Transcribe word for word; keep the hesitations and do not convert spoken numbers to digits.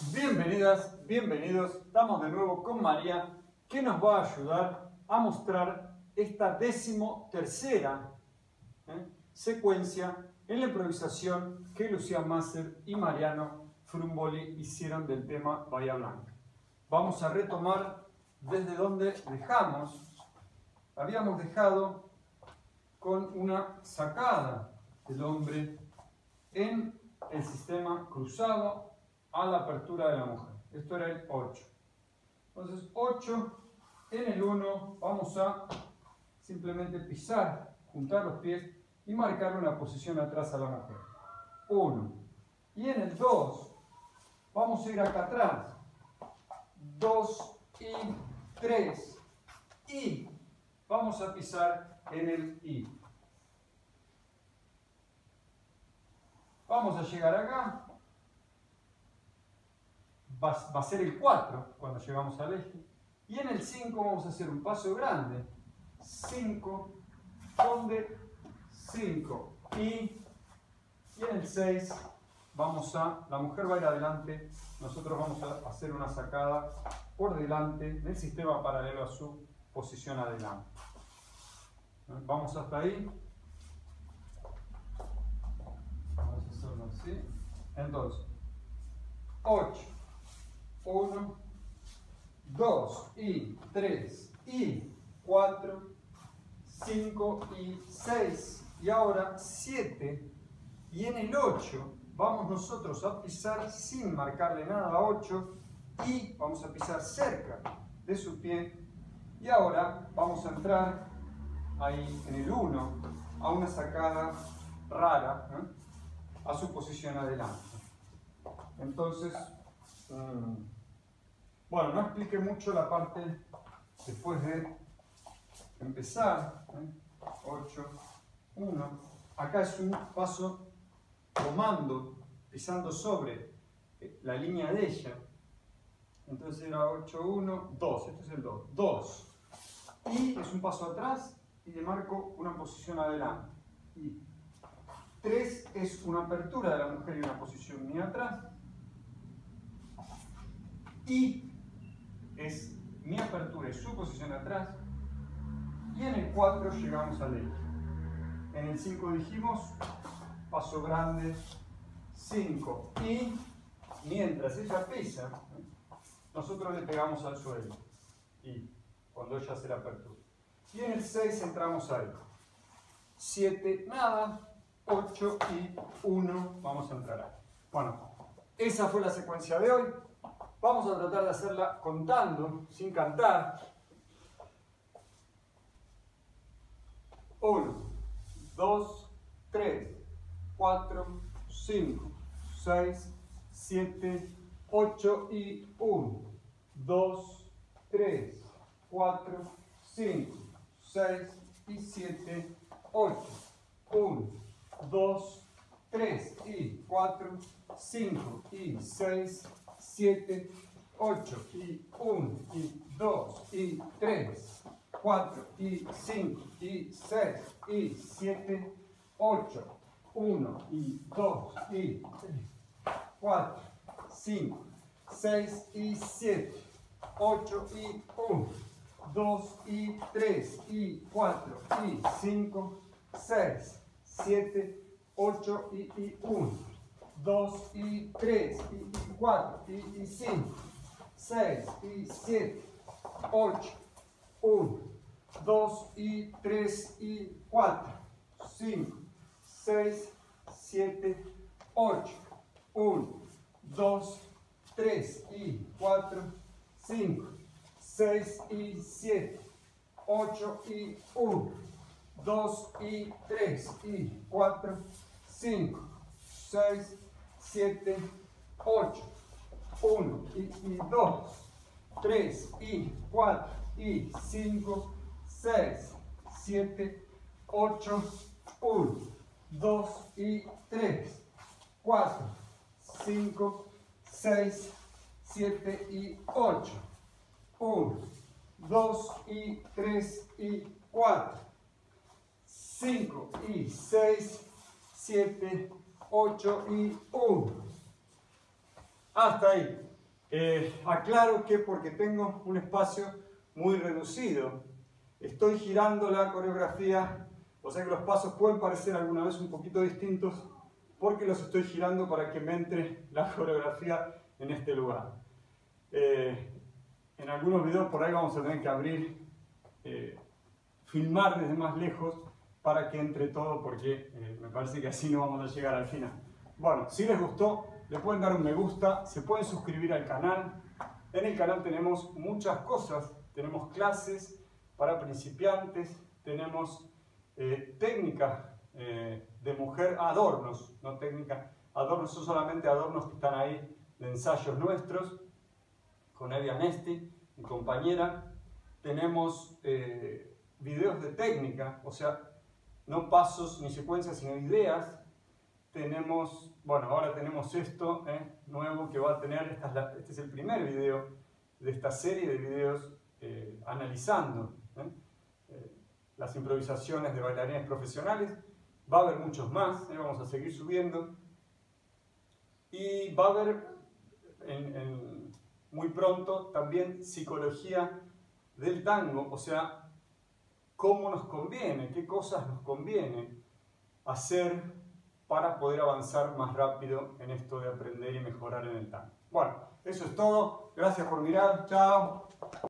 Bienvenidas, bienvenidos. Estamos de nuevo con María, que nos va a ayudar a mostrar esta decimotercera ¿eh? secuencia en la improvisación que Lucía Masser y Mariano Frumboli hicieron del tema Bahía Blanca. Vamos a retomar desde donde dejamos. Habíamos dejado con una sacada del hombre en el sistema cruzado a la apertura de la mujer. Esto era el ocho. Entonces, ocho en el uno, vamos a simplemente pisar, juntar los pies y marcarle una posición atrás a la mujer. uno. Y en el dos, vamos a ir acá atrás. dos y tres. Y vamos a pisar en el I. Vamos a llegar acá. Va, va a ser el cuatro cuando llegamos al eje. Y en el cinco vamos a hacer un paso grande. cinco, donde cinco. Y, y en el seis vamos a, la mujer va a ir adelante, nosotros vamos a hacer una sacada por delante del sistema paralelo a su posición adelante. Vamos hasta ahí. Vamos a hacerlo así. Entonces, ocho. uno, dos y tres y cuatro, cinco y seis. Y ahora siete. Y en el ocho vamos nosotros a pisar sin marcarle nada a ocho. Y vamos a pisar cerca de su pie. Y ahora vamos a entrar ahí en el uno a una sacada rara, ¿eh? a su posición adelante. Entonces, mmm, bueno, no expliqué mucho la parte después de empezar. ¿eh? ocho, uno. Acá es un paso tomando, pisando sobre la línea de ella. Entonces era ocho, uno, dos. Este es el dos. dos. Y es un paso atrás y le marco una posición adelante. Y tres es una apertura de la mujer y una posición mía atrás. Y es mi apertura y su posición atrás. Y en el cuatro llegamos al eje. En el cinco dijimos paso grande, cinco. Y mientras ella pisa, nosotros le pegamos al suelo. Y cuando ella hace la apertura. Y en el seis entramos ahí. siete, nada. ocho y uno. Vamos a entrar ahí. Bueno, esa fue la secuencia de hoy. Vamos a tratar de hacerla contando, sin cantar. uno, dos, tres, cuatro, cinco, seis, siete, ocho y uno. dos, tres, cuatro, cinco, seis y siete, ocho. uno, dos, tres y cuatro, cinco y seis, siete, ocho y uno y dos y tres, cuatro y cinco y seis y siete, ocho, uno y dos y tres, cuatro, cinco, seis y siete, ocho y uno, dos y tres y cuatro y cinco, seis, siete, ocho y uno, dos y tres y cuatro y cinco, seis y siete, ocho, uno, dos y tres y cuatro, cinco, seis, siete, ocho, uno, dos, tres y cuatro, cinco, seis y siete, ocho y uno, dos y tres y cuatro, cinco, seis, siete, ocho, uno y dos, tres y cuatro y cinco, seis, siete, ocho, uno, dos y tres, cuatro, cinco, seis, siete y ocho, uno, dos y tres y cuatro, cinco y seis, siete, ocho y uno. Hasta ahí. Eh, aclaro que porque tengo un espacio muy reducido, estoy girando la coreografía, o sea que los pasos pueden parecer alguna vez un poquito distintos porque los estoy girando para que me entre la coreografía en este lugar. Eh, en algunos videos por ahí vamos a tener que abrir, eh, filmar desde más lejos para que entre todo, porque eh, me parece que así no vamos a llegar al final. Bueno, si les gustó, le pueden dar un me gusta, se pueden suscribir al canal. En el canal tenemos muchas cosas, tenemos clases para principiantes, tenemos eh, técnicas eh, de mujer, adornos, no técnicas, adornos, son solamente adornos que están ahí de ensayos nuestros, con Evia Nesti, mi compañera. Tenemos eh, videos de técnica, o sea, no pasos ni secuencias, sino ideas. Tenemos, bueno, ahora tenemos esto eh, nuevo que va a tener, esta es la, este es el primer video de esta serie de videos eh, analizando eh, eh, las improvisaciones de bailarines profesionales. Va a haber muchos más, eh, vamos a seguir subiendo. Y va a haber en, en, muy pronto también psicología del tango, o sea, cómo nos conviene, qué cosas nos conviene hacer para poder avanzar más rápido en esto de aprender y mejorar en el tango. Bueno, eso es todo. Gracias por mirar. Chao.